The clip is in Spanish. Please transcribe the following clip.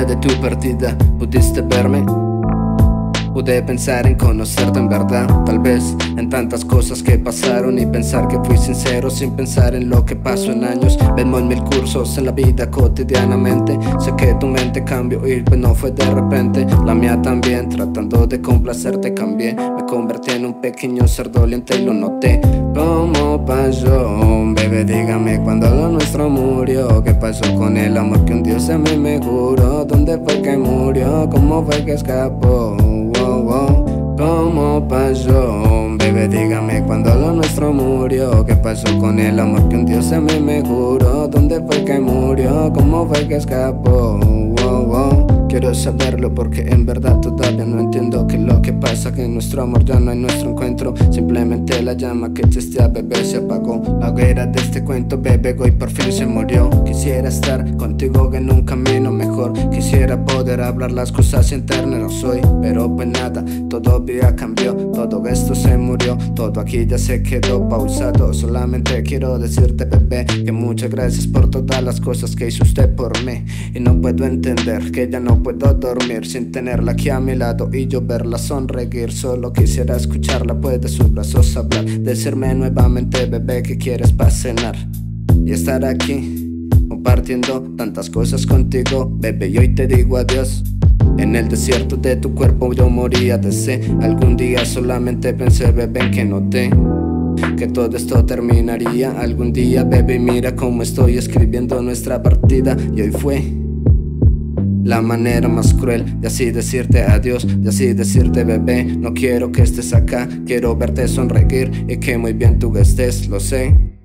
de tu partida pudiste verme. Pude pensar en conocerte en verdad, tal vez en tantas cosas que pasaron y pensar que fui sincero sin pensar en lo que pasó en años. Vemos en mil cursos en la vida cotidianamente. Sé que tu mente cambió y pues no fue de repente. La mía también, tratando de complacerte cambié. Me convertí en un pequeño ser doliente y lo noté. ¿Cómo pasó? Bebé, dígame cuando lo nuestro murió. ¿Qué pasó con el amor que un Dios a mí me juró? ¿Dónde fue que murió? ¿Cómo fue que escapó? ¿Cómo pasó? Bebé, dígame cuando lo nuestro murió. ¿Qué pasó con el amor que un Dios a mí me juró? ¿Dónde fue que murió? ¿Cómo fue que escapó? Quiero saberlo porque en verdad todavía no entiendo qué es lo que pasa, que en nuestro amor ya no hay nuestro encuentro. Simplemente la llama que existía, bebé, se apagó. La hoguera de este cuento, bebé, hoy por fin se murió. Quisiera estar contigo en un camino mejor. Quisiera poder hablar las cosas internas soy, pero pues nada, todo ya cambió. Todo esto se murió, todo aquí ya se quedó pausado. Solamente quiero decirte, bebé, que muchas gracias por todas las cosas que hizo usted por mí. Y no puedo entender que ya no puedo dormir sin tenerla aquí a mi lado y yo verla sonreír. Solo quisiera escucharla, pues de sus brazos hablar, decirme nuevamente, bebé, que quieres para cenar y estar aquí compartiendo tantas cosas contigo, bebé. Y hoy te digo adiós. En el desierto de tu cuerpo yo moría de sed. Algún día solamente pensé, bebé, en que noté que todo esto terminaría algún día, bebé. Y mira cómo estoy escribiendo nuestra partida. Y hoy fue la manera más cruel de así decirte adiós, de así decirte, bebé, no quiero que estés acá. Quiero verte sonreír y que muy bien tú estés, lo sé.